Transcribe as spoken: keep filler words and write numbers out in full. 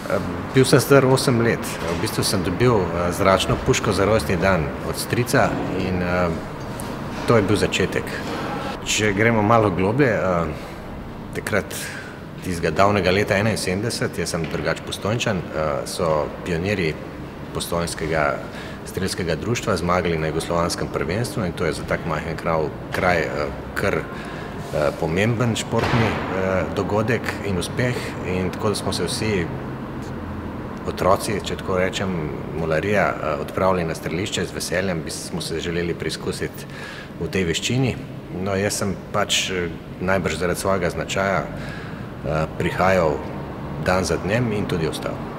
Bil sem star osem let. V bistvu sem dobil zračno puško za rojstni dan od strica in to je bil začetek. Če gremo malo globlje, takrat tistega davnega leta enainsedemdeset, jaz sem drugače Postojnčan, so pionirji postojnskega strelskega društva zmagali na jugoslovanskem prvenstvu in to je za tak majhen kraj kar pomemben športni dogodek in uspeh, in tako da smo se vsi otroci, če tako rečem, mularija, odpravili na strelišče z veseljem, smo se želeli preizkusiti v tej veščini. No, jaz sem pač najbrž zaradi svojega značaja prihajal dan za dnem in tudi ostal.